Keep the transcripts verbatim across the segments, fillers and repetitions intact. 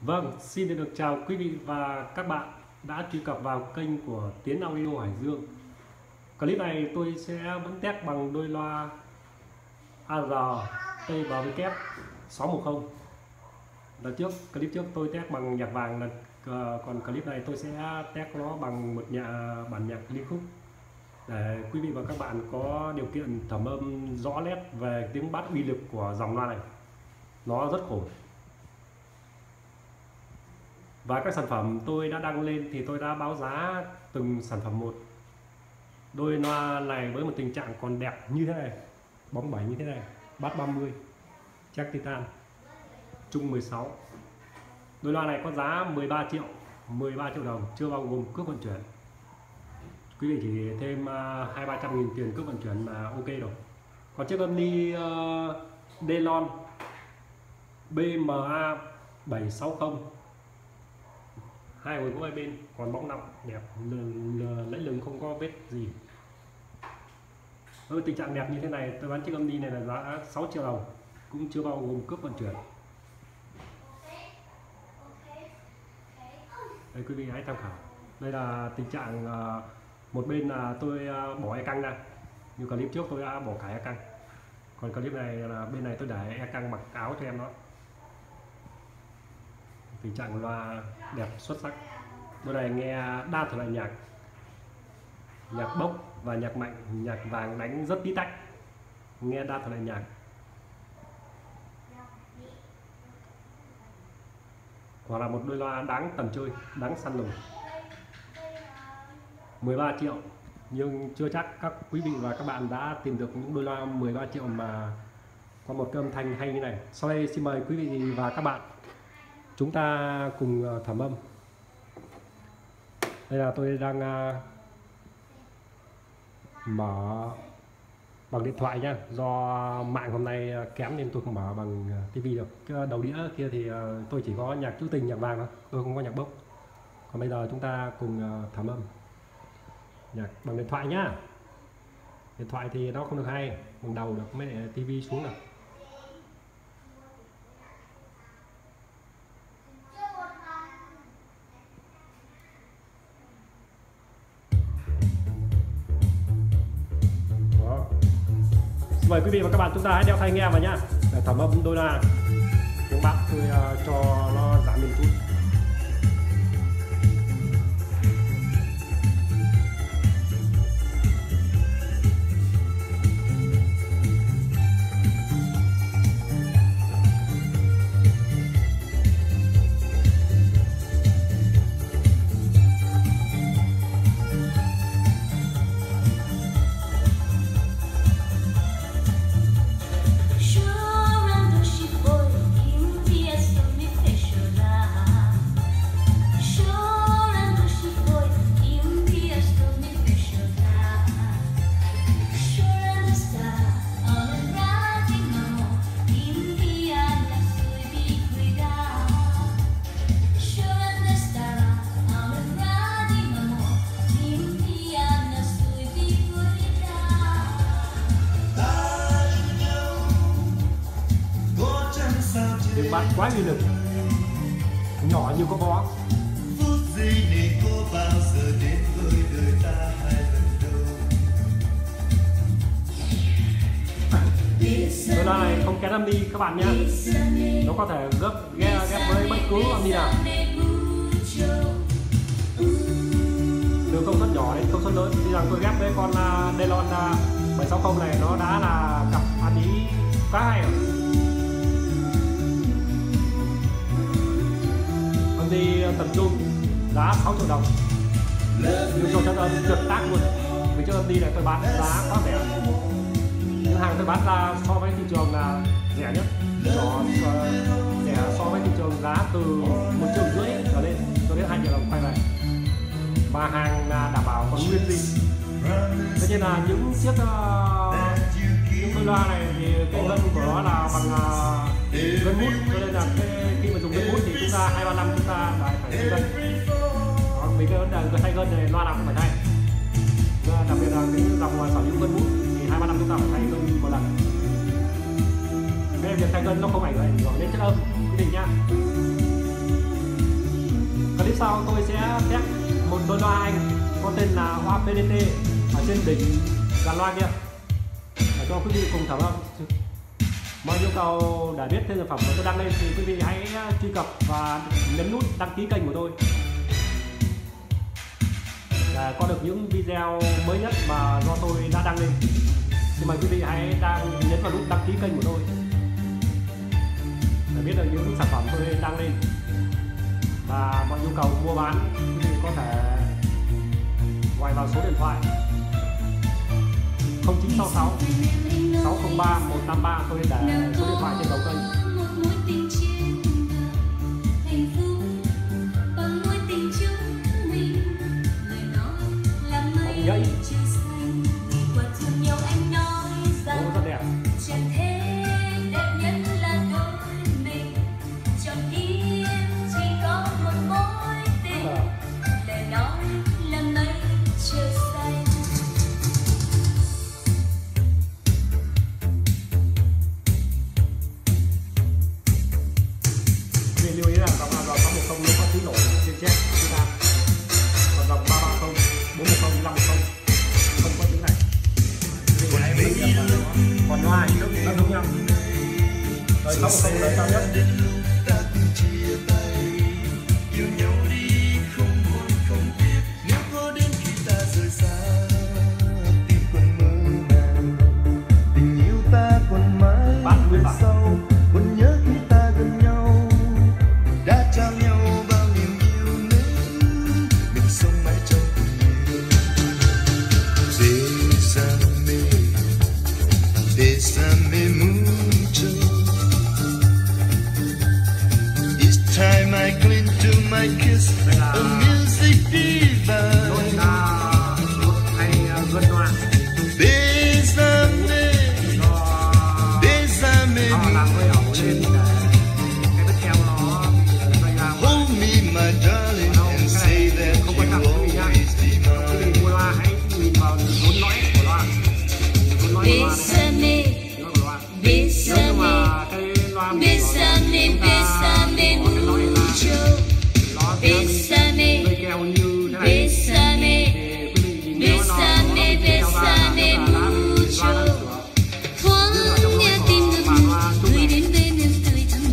Vâng, xin được chào quý vị và các bạn đã truy cập vào kênh của Tiến Audio Hải Dương. Clip này tôi sẽ vẫn test bằng đôi loa a rờ T B W sáu một không. Lần trước, clip trước tôi test bằng nhạc vàng, lần còn clip này tôi sẽ test nó bằng một nhà bản nhạc liên khúc để quý vị và các bạn có điều kiện thẩm âm rõ nét về tiếng bass uy lực của dòng loa này. Nó rất khổ. Và các sản phẩm tôi đã đăng lên thì tôi đã báo giá từng sản phẩm một. Đôi loa này với một tình trạng còn đẹp như thế này, bóng bẩy như thế này, bass ba mươi, jack titan, trung mười sáu. Đôi loa này có giá mười ba triệu, mười ba triệu đồng, chưa bao gồm cước vận chuyển. Quý vị chỉ thêm hai ba trăm nghìn tiền cước vận chuyển là ok rồi. Còn chiếc âm ly uh, Delon B M A bảy sáu không, hai hồi gỗ hai bên, còn bóng nặng đẹp, lấy lưng không có vết gì. Với tình trạng đẹp như thế này, tôi bán chiếc âm ly này là giá sáu triệu đồng, cũng chưa bao gồm cước vận chuyển. Đây, quý vị hãy tham khảo. Đây là tình trạng uh, một bên là tôi uh, bỏ e căng ra, như clip trước tôi đã bỏ cả e căng. Còn clip này là bên này tôi để e căng mặc áo cho em nó. Tình trạng loa đẹp xuất sắc. Đôi này nghe đa thể loại nhạc, nhạc bốc và nhạc mạnh, nhạc vàng đánh rất tí tách, nghe đa thể loại nhạc. Hoặc là một đôi loa đáng tầm chơi, đáng săn lùng. mười ba triệu, nhưng chưa chắc các quý vị và các bạn đã tìm được những đôi loa mười ba triệu mà có một cái âm thanh hay như này. Sau đây xin mời quý vị và các bạn chúng ta cùng thẩm âm. Đây là tôi đang uh, mở bằng điện thoại nhá, do mạng hôm nay kém nên tôi không mở bằng tivi được. Cái đầu đĩa kia thì uh, tôi chỉ có nhạc trữ tình, nhạc vàng thôi, tôi không có nhạc bốc. Còn bây giờ chúng ta cùng uh, thẩm âm nhạc bằng điện thoại nhá. Điện thoại thì nó không được hay, bằng đầu được mới để tivi xuống được. Mời quý vị và các bạn chúng ta hãy đeo tai nghe vào nhá, để thẩm âm đôi loa. Tiếng bass tôi uh, cho nó giảm một chút. Tiếng bass quá uy lực, nhỏ như có bó. Đôi loa này không kén âm đi các bạn nhé, nó có thể gấp ghép, ghép với bất cứ âm đi nào, từ công suất nhỏ đến công suất lớn. Tuy rằng tôi ghép với con uh, Delon uh, bảy sáu không này, nó đã là cặp ăn ý khá hay rồi. Âm đi tầm trung giá sáu triệu đồng, nhưng cho chất âm tuyệt tác luôn. Vì chiếc âm đi này tôi bán giá quá rẻ, những hàng tôi bán ra so với thị trường là rẻ nhất, đó, rẻ so với thị trường giá từ một triệu rưỡi trở lên cho đến hai triệu đồng quay về, và hàng là đảm bảo còn nguyên zin. Thế nên là những chiếc uh, những đôi loa này thì cái gân của nó là bằng uh, gân mút, cho nên là cái, khi mà dùng gân mút thì chúng ta hai ba năm chúng ta lại phải thay gân. Còn mấy cái vấn đề thay gân này loa nào cũng phải thay, đặc biệt là cái dòng sở hữu gân mút thì hai ba năm chúng ta phải thay gân một lần. Cái việc thay gân nó không ảnh hưởng đến chất âm quý vị nhá. Clip sau tôi sẽ test một đôi loa Anh có tên là loa pê đê tê ở trên đỉnh dàn loa kia để cho quý vị cùng thảo luận. Mọi nhu cầu để biết thêm sản phẩm mà tôi đăng lên thì quý vị hãy truy cập và nhấn nút đăng ký kênh của tôi để có được những video mới nhất mà do tôi đã đăng lên. Xin mời quý vị hãy đang nhấn vào nút đăng ký kênh của tôi để biết được những sản phẩm tôi đăng lên, và mọi nhu cầu mua bán quý vị có thể gọi vào số điện thoại không chín sáu sáu sáu không ba một năm ba, tôi để số điện thoại trên đầu kênh. Bóng nhảy Ô, rất đẹp. Lưu ý là dòng dòng sáu một không nó có tiếng nổ trên chép chúng ta, còn dòng ba ba không, bốn một không, năm một không không có tiếng này. Còn loa thì nó giống nhau. Rồi sáu một không là cao nhất. Bát nguyên bản. Time I cling to my kiss, a music diva. Bésame, bésame mucho. Hold me, my darling, and say that you always be mine. Bésame, bésame, bésame, bésame mucho. Bésame, bésame, bésame, bésame mucho. Thoáng nghe tim ngực người đến bên em tươi thắm.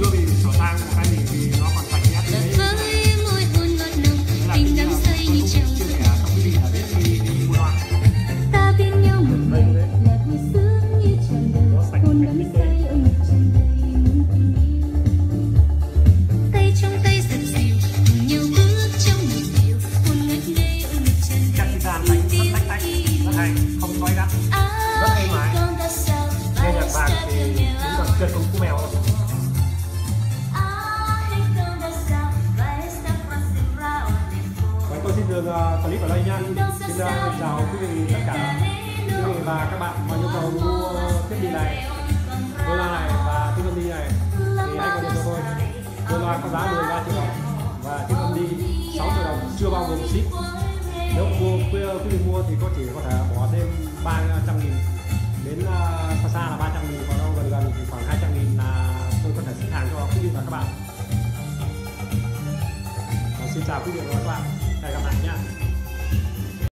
Và với môi hôn ngọt nồng, tình đắm say như trong giấc mộng. Ta bên nhau một ngày là vui sướng như tràn đời, hôn đắm say ở ngực tràn đầy muôn tình yêu. Tay trong tay dập dìu, cùng nhau bước trong nhịp điệu, hôn ngất ngây ở ngực tràn đầy muôn tình yêu. Không nói gắt, rất êm ái. Nghe nhạc vàng thì đúng là chân cũng cú mèo. Vậy tôi xin dừng uh, clip ở đây nha. Xin uh, chào quý vị tất cả quý vị và các bạn có nhu cầu mua thiết bị này, đôi loa này và thiết âm đi này thì hãy gọi điện cho tôi. Đôi loa có giá mười ba triệu đồng và thiết âm đi sáu triệu đồng chưa bao gồm ship. Nếu mua quý vị mua thì có chỉ có thể bỏ thêm ba trăm nghìn, đến uh, xa xa là ba trăm nghìn, còn đâu gần gần thì khoảng hai trăm nghìn là tôi có thể ship hàng cho quý vị và các bạn. Và xin chào quý vị và các bạn, hẹn gặp lại nhé.